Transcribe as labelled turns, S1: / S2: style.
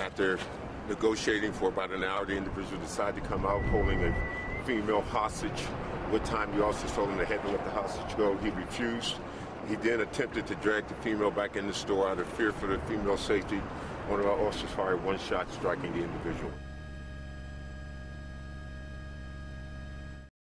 S1: After negotiating for about an hour, the individual decided to come out holding a female hostage. What time he also told him they had to let the hostage go. He refused. He then attempted to drag the female back in the store out of fear for the female's safety. One of our officers fired one shot, striking the individual.